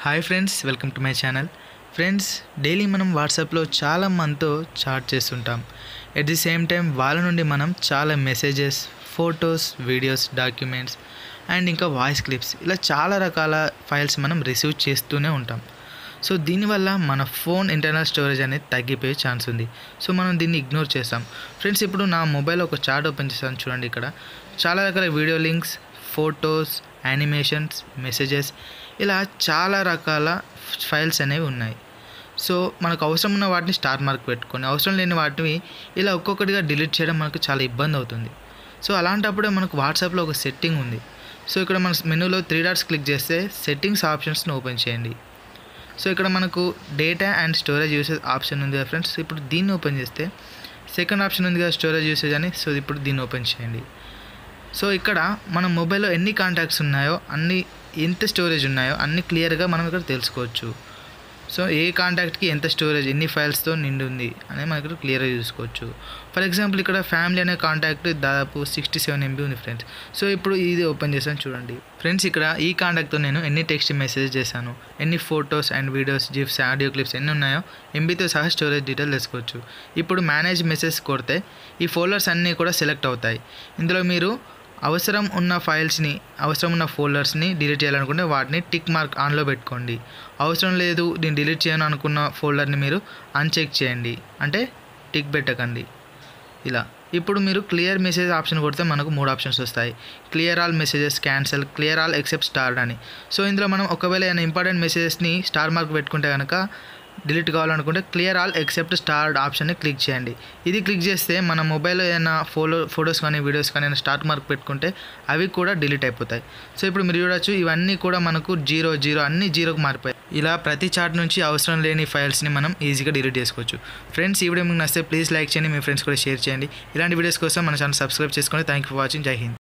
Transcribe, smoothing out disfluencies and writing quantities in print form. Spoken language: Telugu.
Hi friends, welcome to my channel. Friends, daily మనం వాట్సాప్లో చాలా మందితో చాట్ చేస్తుంటాం. ఎట్ ది సేమ్ టైం వాళ్ళ నుండి మనం చాలా messages, photos, videos, documents and ఇంకా వాయిస్ క్లిప్స్ ఇలా చాలా రకాల ఫైల్స్ మనం రిసీవ్ చేస్తూనే ఉంటాం. సో దీనివల్ల మన ఫోన్ ఇంటర్నల్ స్టోరేజ్ అనేది తగ్గిపోయే ఛాన్స్ ఉంది. సో మనం దీన్ని ఇగ్నోర్ చేస్తాం. ఫ్రెండ్స్, ఇప్పుడు నా మొబైల్ ఒక చాట్ ఓపెన్ చేస్తాను చూడండి. ఇక్కడ చాలా రకాల video links, photos, animations, messages ఇలా చాలా రకాల ఫైల్స్ అనేవి ఉన్నాయి. సో మనకు అవసరం ఉన్న వాటిని స్టార్ మార్క్ పెట్టుకొని అవసరం లేని వాటిని ఇలా ఒక్కొక్కటిగా డిలీట్ చేయడం మనకు చాలా ఇబ్బంది అవుతుంది. సో అలాంటప్పుడే మనకు వాట్సాప్లో ఒక సెట్టింగ్ ఉంది. సో ఇక్కడ మన మెనూలో 3 డాట్స్ క్లిక్ చేస్తే సెట్టింగ్స్ ఆప్షన్స్ని ఓపెన్ చేయండి. సో ఇక్కడ మనకు data and storage usage option ఉంది కదా ఫ్రెండ్స్. ఇప్పుడు దీన్ని ఓపెన్ చేస్తే సెకండ్ ఆప్షన్ ఉంది కదా స్టోరేజ్ యూసేజ్ అని. సో ఇప్పుడు దీన్ని ఓపెన్ చేయండి. సో ఇక్కడ మన మొబైల్లో ఎన్ని కాంటాక్ట్స్ ఉన్నాయో ఎంత స్టోరేజ్ ఉన్నాయో అన్నీ క్లియర్గా మనం ఇక్కడ తెలుసుకోవచ్చు. సో ఏ కాంటాక్ట్కి ఎంత స్టోరేజ్, ఎన్ని ఫైల్స్తో నిండి ఉంది అనేది మనం ఇక్కడ క్లియర్గా చూసుకోవచ్చు. ఫర్ ఎగ్జాంపుల్ ఇక్కడ ఫ్యామిలీ అనే కాంటాక్ట్ దాదాపు 67 MB ఉంది ఫ్రెండ్స్. సో ఇప్పుడు ఇది ఓపెన్ చేశాను చూడండి. ఫ్రెండ్స్, ఇక్కడ ఈ కాంటాక్ట్తో నేను ఎన్ని టెక్స్ట్ మెసేజ్ చేశాను, ఎన్ని photos and videos, gifs, audio clips ఎన్ని ఉన్నాయో ఎంబీతో సహా స్టోరేజ్ డీటెయిల్ తెలుసుకోవచ్చు. ఇప్పుడు మేనేజ్ మెసేజ్ కొడితే ఈ ఫోల్డర్స్ అన్నీ కూడా సెలెక్ట్ అవుతాయి. ఇందులో మీరు అవసరం ఉన్న ఫోల్డర్స్ని డిలీట్ చేయాలనుకుంటే వాటిని టిక్ మార్క్ ఆన్లో పెట్టుకోండి. అవసరం లేదు, నేను డిలీట్ చేయను అనుకున్న ఫోల్డర్ని మీరు అన్చెక్ చేయండి, అంటే టిక్ పెట్టకండి ఇలా. ఇప్పుడు మీరు క్లియర్ మెసేజ్ ఆప్షన్ కొడితే మనకు 3 ఆప్షన్స్ వస్తాయి. Clear all messages, cancel, clear all except starred అని. సో ఇందులో మనం ఒకవేళ ఏమైనా ఇంపార్టెంట్ మెసేజెస్ని స్టార్ మార్క్ పెట్టుకుంటే కనుక డిలీట్ కావాలనుకుంటే క్లియర్ ఆల్ ఎక్సెప్ట్ స్టార్డ్ ఆప్షన్ని క్లిక్ చేయండి. ఇది క్లిక్ చేస్తే మన మొబైల్లో ఏదైనా ఫొటోస్ కానీ వీడియోస్ కానీ ఏమైనా స్టార్ మార్క్ పెట్టుకుంటే అవి కూడా డిలీట్ అయిపోతాయి. సో ఇప్పుడు మీరు చూడొచ్చు, ఇవన్నీ కూడా మనకు 0 అన్నీ 0కి మారిపోయాయి. ఇలా ప్రతి చాట్ నుంచి అవసరం లేని ఫైల్స్ని మనం ఈజీగా డిలీట్ చేసుకోవచ్చు. ఫ్రెండ్స్, ఈ వీడియో మీకు నచ్చితే ప్లీజ్ లైక్ చేయండి, మీ ఫ్రెండ్స్ కూడా షేర్ చేయండి. ఇలాంటి వీడియోస్ కోసం మన ఛానల్ సబ్స్క్రైబ్ చేసుకోండి. Thank you for watching. జై హింద్.